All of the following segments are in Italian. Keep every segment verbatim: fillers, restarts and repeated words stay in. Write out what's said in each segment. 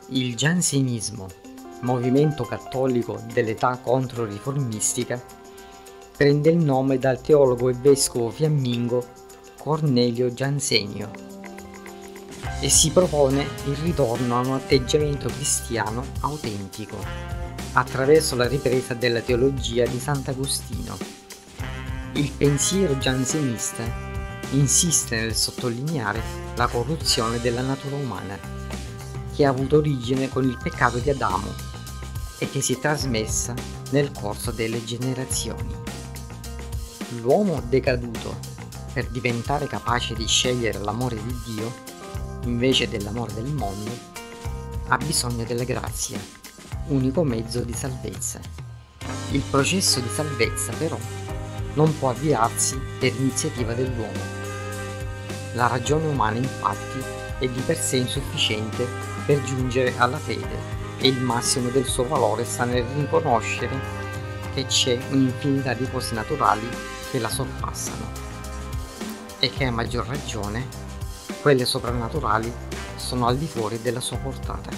Il Giansenismo, movimento cattolico dell'età controriformistica, prende il nome dal teologo e vescovo fiammingo Cornelio Giansenio e si propone il ritorno a un atteggiamento cristiano autentico attraverso la ripresa della teologia di Sant'Agostino. Il pensiero giansenista insiste nel sottolineare la corruzione della natura umana, che ha avuto origine con il peccato di Adamo e che si è trasmessa nel corso delle generazioni. L'uomo decaduto, per diventare capace di scegliere l'amore di Dio invece dell'amore del mondo, ha bisogno della grazia, unico mezzo di salvezza. Il processo di salvezza, però, non può avviarsi per iniziativa dell'uomo. La ragione umana, infatti, è di per sé insufficiente per giungere alla fede e il massimo del suo valore sta nel riconoscere che c'è un'infinità di cose naturali che la sorpassano e che a maggior ragione quelle soprannaturali sono al di fuori della sua portata.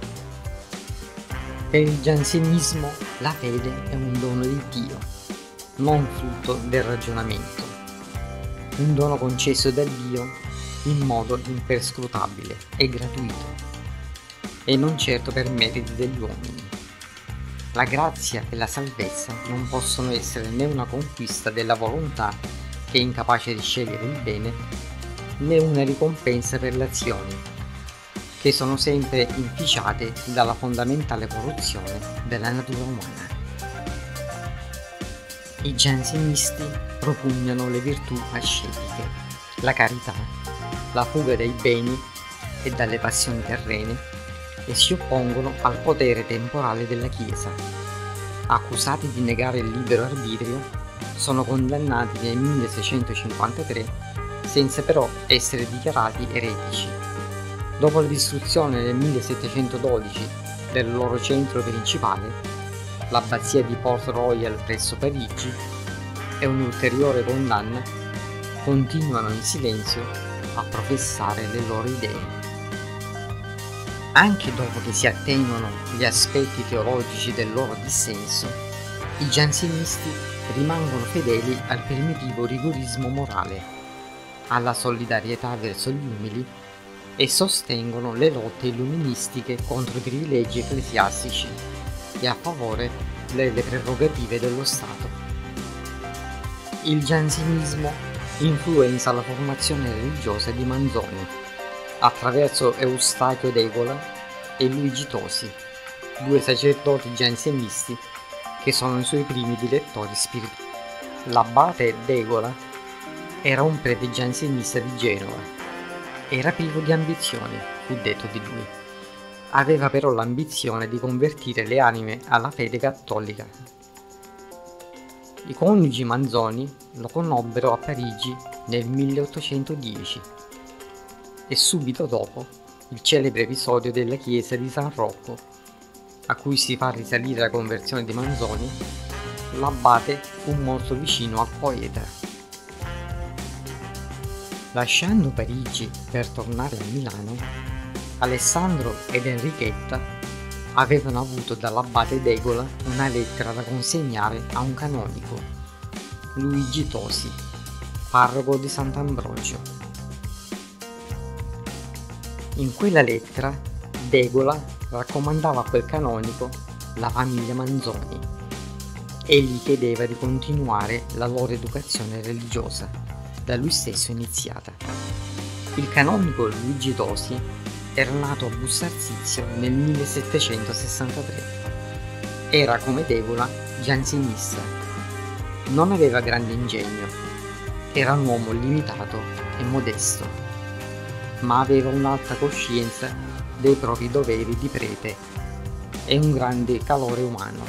Per il giansenismo la fede è un dono di Dio, non frutto del ragionamento, un dono concesso da Dio in modo imperscrutabile e gratuito, e non certo per meriti degli uomini. La grazia e la salvezza non possono essere né una conquista della volontà che è incapace di scegliere il bene, né una ricompensa per le azioni, che sono sempre inficiate dalla fondamentale corruzione della natura umana. I giansenisti propugnano le virtù ascetiche, la carità, la fuga dai beni e dalle passioni terrene, e si oppongono al potere temporale della Chiesa. Accusati di negare il libero arbitrio, sono condannati nel milleseicentocinquantatré senza però essere dichiarati eretici. Dopo la distruzione nel millesettecentododici del loro centro principale, l'abbazia di Port Royal presso Parigi, e un'ulteriore condanna, continuano in silenzio a professare le loro idee. Anche dopo che si attenuano gli aspetti teologici del loro dissenso, i giansenisti rimangono fedeli al primitivo rigorismo morale, alla solidarietà verso gli umili e sostengono le lotte illuministiche contro i privilegi ecclesiastici e a favore delle prerogative dello Stato. Il giansenismo influenza la formazione religiosa di Manzoni attraverso Eustachio d'Egola e Luigi Tosi, due sacerdoti giansenisti che sono i suoi primi direttori spirituali. L'abate d'Egola era un prete giansenista di Genova. Era privo di ambizioni, fu detto di lui. Aveva però l'ambizione di convertire le anime alla fede cattolica. I coniugi Manzoni lo conobbero a Parigi nel milleottocentodieci e subito dopo il celebre episodio della chiesa di San Rocco, a cui si fa risalire la conversione di Manzoni, l'abate fu molto vicino al poeta. Lasciando Parigi per tornare a Milano, Alessandro ed Enrichetta avevano avuto dall'abate d'Egola una lettera da consegnare a un canonico, Luigi Tosi, parroco di Sant'Ambrogio. In quella lettera d'Egola raccomandava a quel canonico la famiglia Manzoni e gli chiedeva di continuare la loro educazione religiosa, da lui stesso iniziata. Il canonico Luigi Tosi era nato a Bussarsizio nel millesettecentosessantatré. Era come d'Egola giansenista. Non aveva grande ingegno, era un uomo limitato e modesto, ma aveva un'alta coscienza dei propri doveri di prete e un grande calore umano.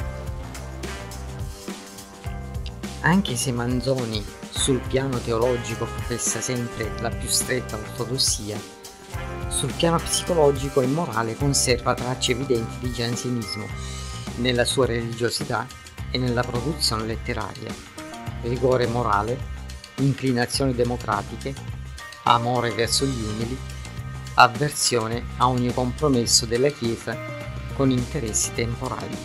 Anche se Manzoni sul piano teologico professa sempre la più stretta ortodossia, sul piano psicologico e morale conserva tracce evidenti di giansenismo nella sua religiosità e nella produzione letteraria, rigore morale, inclinazioni democratiche, amore verso gli umili, avversione a ogni compromesso della Chiesa con interessi temporali.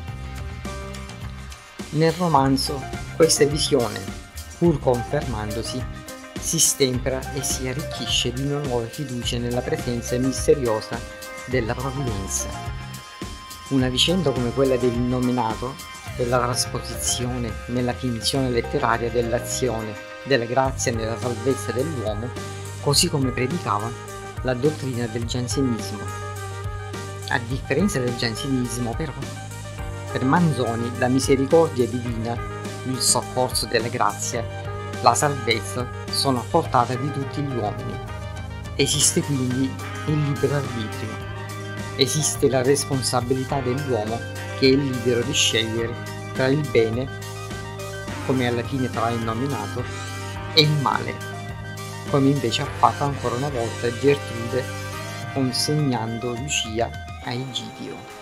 Nel romanzo questa visione, pur confermandosi, si stempera e si arricchisce di una nuova fiducia nella presenza misteriosa della provvidenza. Una vicenda come quella dell'Innominato, della trasposizione nella finzione letteraria dell'azione, della grazia nella salvezza dell'uomo, così come predicava la dottrina del giansenismo. A differenza del giansenismo, però, per Manzoni la misericordia divina, il soccorso della grazia, la salvezza sono a portata di tutti gli uomini. Esiste quindi il libero arbitrio. Esiste la responsabilità dell'uomo che è libero di scegliere tra il bene, come alla fine farà il nominato, e il male, come invece ha fatto ancora una volta Gertrude consegnando Lucia a Egidio.